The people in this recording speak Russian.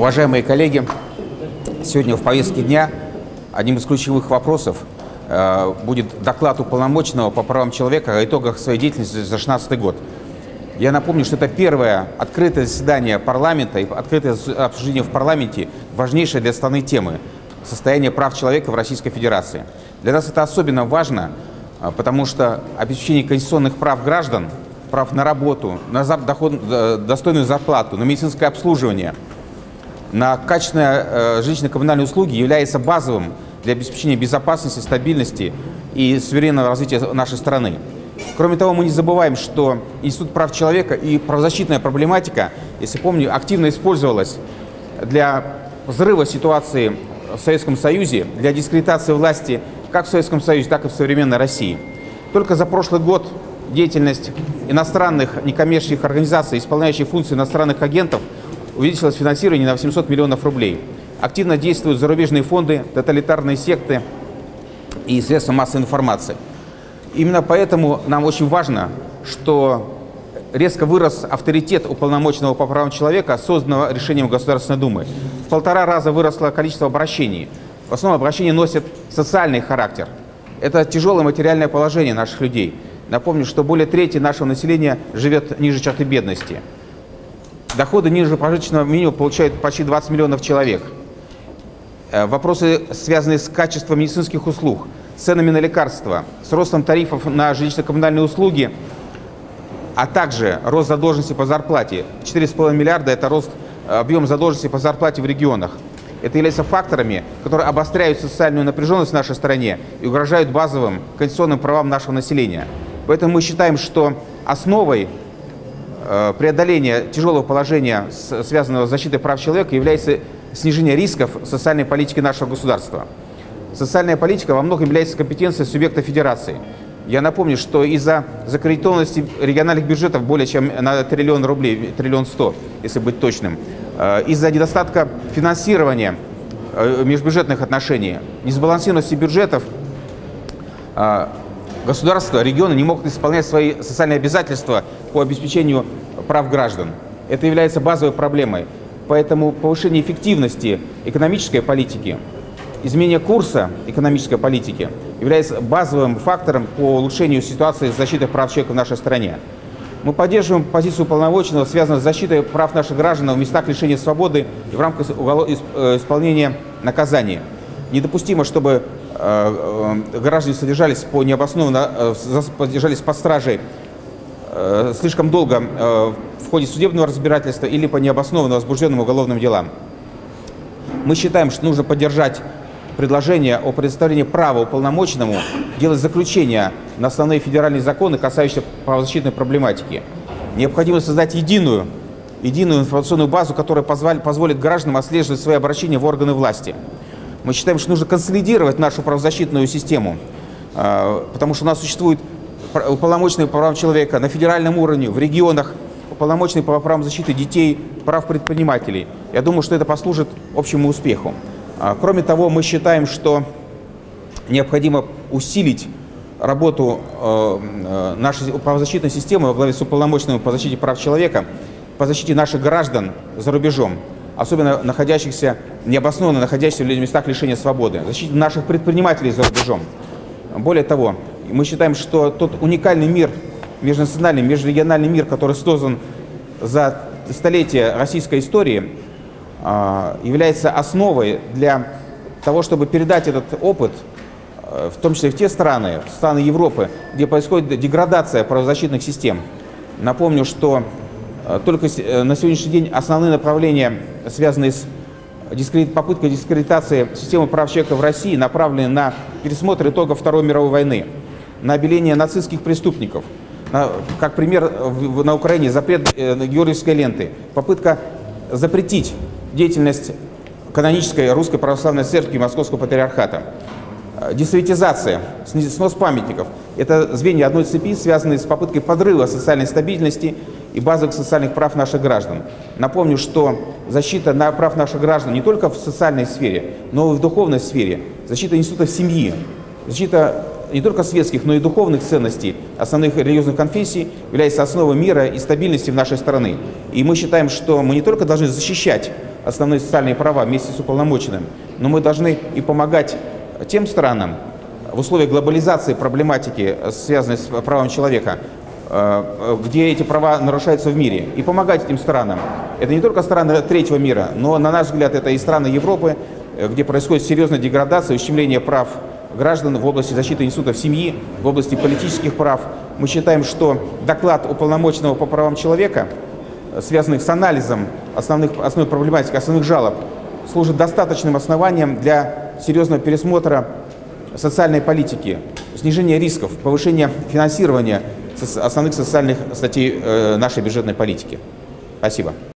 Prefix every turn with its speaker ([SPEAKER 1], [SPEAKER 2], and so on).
[SPEAKER 1] Уважаемые коллеги, сегодня в повестке дня одним из ключевых вопросов будет доклад уполномоченного по правам человека о итогах своей деятельности за 2016 год. Я напомню, что это первое открытое заседание парламента и открытое обсуждение в парламенте важнейшей для страны темы – состояние прав человека в Российской Федерации. Для нас это особенно важно, потому что обеспечение конституционных прав граждан, прав на работу, на достойную зарплату, на медицинское обслуживание, на качественные жилищно-коммунальные услуги является базовым для обеспечения безопасности, стабильности и суверенного развития нашей страны. Кроме того, мы не забываем, что Институт прав человека и правозащитная проблематика, если помню, активно использовалась для взрыва ситуации в Советском Союзе, для дискредитации власти как в Советском Союзе, так и в современной России. Только за прошлый год деятельность иностранных некоммерческих организаций, исполняющих функции иностранных агентов, увеличилось финансирование на 800 миллионов рублей. Активно действуют зарубежные фонды, тоталитарные секты и средства массовой информации. Именно поэтому нам очень важно, что резко вырос авторитет уполномоченного по правам человека, созданного решением Государственной Думы. В 1,5 раза выросло количество обращений. В основном обращения носят социальный характер. Это тяжелое материальное положение наших людей. Напомню, что более трети нашего населения живет ниже черты бедности. Доходы ниже прожиточного минимума получают почти 20 миллионов человек. Вопросы, связанные с качеством медицинских услуг, ценами на лекарства, с ростом тарифов на жилищно-коммунальные услуги, а также рост задолженности по зарплате. 4,5 миллиарда – это рост объема задолженности по зарплате в регионах. Это является факторами, которые обостряют социальную напряженность в нашей стране и угрожают базовым конституционным правам нашего населения. Поэтому мы считаем, что основой преодоления тяжелого положения, связанного с защитой прав человека, является снижение рисков социальной политики нашего государства. Социальная политика во многом является компетенцией субъекта федерации. Я напомню, что из-за закредитованности региональных бюджетов более чем на 1 триллион рублей, 1 100 000 000, если быть точным, из-за недостатка финансирования межбюджетных отношений, несбалансированности бюджетов, государства, регионы не могут исполнять свои социальные обязательства по обеспечению прав граждан. Это является базовой проблемой. Поэтому повышение эффективности экономической политики, изменение курса экономической политики является базовым фактором по улучшению ситуации с защитой прав человека в нашей стране. Мы поддерживаем позицию уполномоченного, связанную с защитой прав наших граждан в местах лишения свободы и в рамках исполнения наказания. Недопустимо, чтобы граждане содержались под стражей слишком долго в ходе судебного разбирательства или по необоснованно возбужденным уголовным делам. Мы считаем, что нужно поддержать предложение о предоставлении права уполномоченному делать заключения на основные федеральные законы, касающиеся правозащитной проблематики. Необходимо создать единую информационную базу, которая позволит гражданам отслеживать свои обращения в органы власти. Мы считаем, что нужно консолидировать нашу правозащитную систему, потому что у нас существует уполномоченные по правам человека на федеральном уровне, в регионах, уполномоченные по правам защиты детей, прав предпринимателей. Я думаю, что это послужит общему успеху. Кроме того, мы считаем, что необходимо усилить работу нашей правозащитной системы во главе с уполномоченным по защите прав человека, по защите наших граждан за рубежом, особенно необоснованно находящихся в местах лишения свободы, защите наших предпринимателей за рубежом. Более того, мы считаем, что тот уникальный мир, межнациональный, межрегиональный мир, который создан за столетия российской истории, является основой для того, чтобы передать этот опыт, в том числе в те страны Европы, где происходит деградация правозащитных систем. Напомню, что только на сегодняшний день основные направления, связанные с попыткой дискредитации системы прав человека в России, направлены на пересмотр итогов Второй мировой войны, на обеление нацистских преступников. Как пример, на Украине запрет георгиевской ленты, попытка запретить деятельность канонической Русской Православной Церкви Московского Патриархата. Десоветизация, снос памятников – это звенья одной цепи, связанные с попыткой подрыва социальной стабильности и базовых социальных прав наших граждан. Напомню, что защита прав наших граждан не только в социальной сфере, но и в духовной сфере, защита институтов семьи, защита не только светских, но и духовных ценностей основных религиозных конфессий является основой мира и стабильности в нашей стране. И мы считаем, что мы не только должны защищать основные социальные права вместе с уполномоченным, но мы должны и помогать тем странам в условиях глобализации проблематики, связанной с правами человека, где эти права нарушаются в мире, и помогать этим странам. Это не только страны третьего мира, но, на наш взгляд, это и страны Европы, где происходит серьезная деградация, ущемление прав граждан в области защиты институтов семьи, в области политических прав. Мы считаем, что доклад уполномоченного по правам человека, связанных с анализом основной проблематики, основных жалоб, служит достаточным основанием для серьезного пересмотра социальной политики, снижения рисков, повышения финансирования основных социальных статей нашей бюджетной политики. Спасибо.